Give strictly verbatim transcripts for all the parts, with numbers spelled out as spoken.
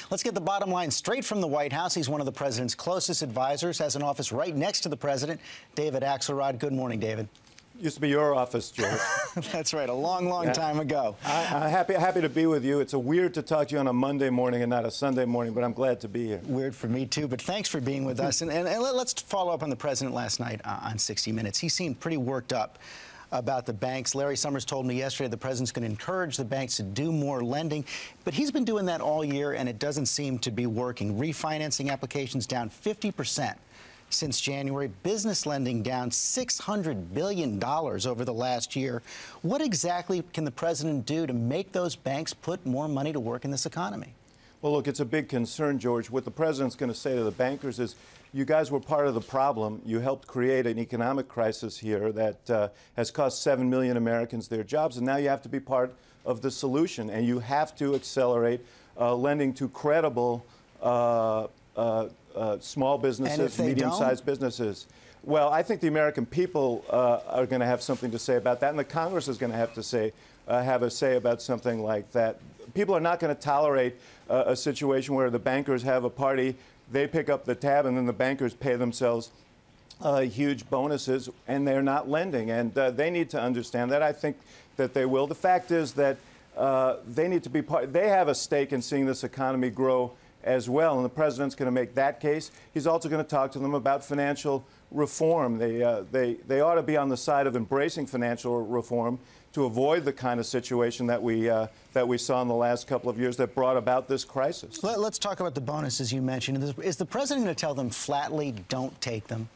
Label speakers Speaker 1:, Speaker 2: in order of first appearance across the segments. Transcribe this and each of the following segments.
Speaker 1: Let's get the bottom line straight from the White House. He's one of the president's closest advisors, has an office right next to the president. David Axelrod. Good morning, David.
Speaker 2: Used to be your office, George.
Speaker 1: That's right, a long, long yeah. time ago.
Speaker 2: I, I'm happy, happy to be with you. It's a weird to talk to you on a Monday morning and not a Sunday morning, but I'm glad to be here.
Speaker 1: Weird for me, too, but thanks for being with us. And, and, and let's follow up on the president last night uh, on sixty minutes. He seemed pretty worked up about the banks. Larry Summers told me yesterday the president's going to encourage the banks to do more lending, but he's been doing that all year, and it doesn't seem to be working. Refinancing applications down fifty percent. Since January, business lending down six hundred billion dollars over the last year. What exactly can the president do to make those banks put more money to work in this economy?
Speaker 2: Well, look, it's a big concern, George. What the president's going to say to the bankers is, you guys were part of the problem. You helped create an economic crisis here that uh, has cost seven million Americans their jobs, and now you have to be part of the solution, and you have to accelerate uh, lending to credible uh, uh, Uh, small businesses, medium-sized businesses. Well, I think the American people uh, are going to have something to say about that, and the Congress is going to have to say, uh, have a say about something like that. People are not going to tolerate uh, a situation where the bankers have a party, they pick up the tab, and then the bankers pay themselves uh, huge bonuses, and they're not lending. And uh, they need to understand that. I think that they will. The fact is that uh, they need to be part. They have a stake in seeing this economy grow as well, and the president's going to make that case. He's also going to talk to them about financial reform. They, uh, they, they ought to be on the side of embracing financial reform to avoid the kind of situation that we, uh, that we saw in the last couple of years that brought about this crisis.
Speaker 1: Let, let's talk about the bonuses you mentioned. Is the president going to tell them flatly, don't take them?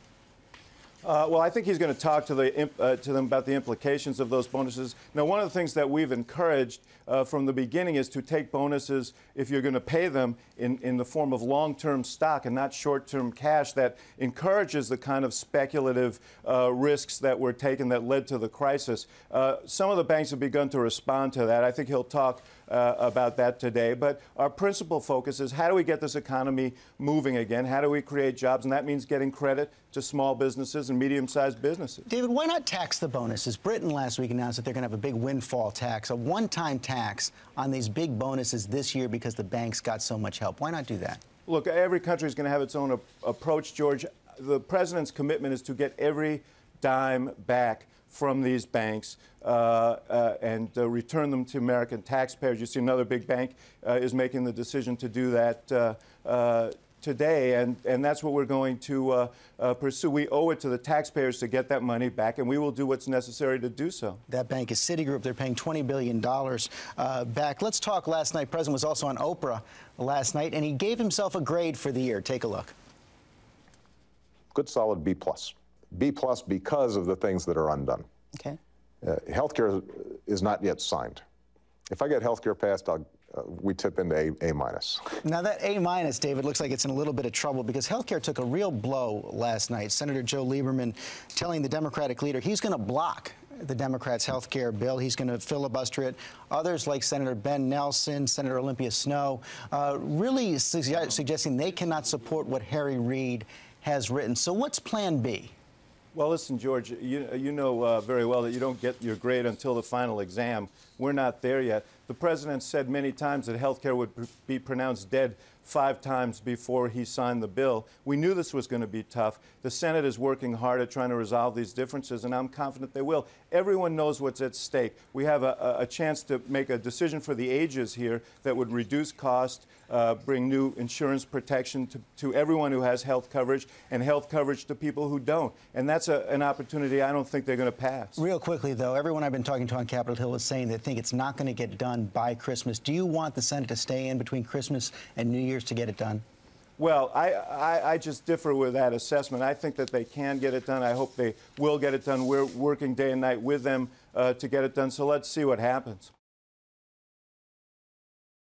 Speaker 2: Uh, well, I think he's going to talk to, the, uh, to them about the implications of those bonuses. Now, one of the things that we've encouraged uh, from the beginning is to take bonuses, if you're going to pay them, in, in the form of long-term stock and not short-term cash. That encourages the kind of speculative uh, risks that were taken that led to the crisis. Uh, some of the banks have begun to respond to that. I think he'll talk uh, about that today. But our principal focus is, how do we get this economy moving again? How do we create jobs? And that means getting credit to small businesses and medium-sized businesses.
Speaker 1: David, why not tax the bonuses? Britain last week announced that they're going to have a big windfall tax, a one-time tax on these big bonuses this year because the banks got so much help. Why not do that?
Speaker 2: Look, every country is going to have its own approach, George. The president's commitment is to get every dime back from these banks uh, uh, and uh, return them to American taxpayers. You see another big bank uh, is making the decision to do that uh, uh, today, and, and that's what we're going to uh, uh, pursue. We owe it to the taxpayers to get that money back, and we will do what's necessary to do so.
Speaker 1: That bank is Citigroup. They're paying twenty billion dollars uh, back. Let's talk last night. The president was also on Oprah last night, and he gave himself a grade for the year. Take a look.
Speaker 3: Good, solid B plus. B plus because of the things that are undone.
Speaker 1: Okay.
Speaker 3: Uh, healthcare is not yet signed. If I get healthcare passed, I'll Uh, we tip into A, A minus.
Speaker 1: Now that A minus, David, looks like it's in a little bit of trouble because healthcare took a real blow last night. Senator Joe Lieberman telling the Democratic leader he's going to block the Democrats' healthcare bill. He's going to filibuster it. Others, like Senator Ben Nelson, Senator Olympia Snowe, uh, really su suggesting they cannot support what Harry Reid has written. So what's Plan B?
Speaker 2: Well, listen, George, you, you know uh, very well that you don't get your grade until the final exam. We're not there yet. The president said many times that health care would be pronounced dead five times before he signed the bill. We knew this was going to be tough. The Senate is working hard at trying to resolve these differences, and I'm confident they will. Everyone knows what's at stake. We have a, a chance to make a decision for the ages here that would reduce cost, uh, bring new insurance protection to, to everyone who has health coverage, and health coverage to people who don't. And that's a, an opportunity I don't think they're going to pass.
Speaker 1: Real quickly, though, everyone I've been talking to on Capitol Hill is saying they think it's not going to get done by Christmas. Do you want the Senate to stay in between Christmas and New Year's to get it done?
Speaker 2: Well, I, I, I just differ with that assessment. I think that they can get it done. I hope they will get it done. We're working day and night with them uh, to get it done. So let's see what happens.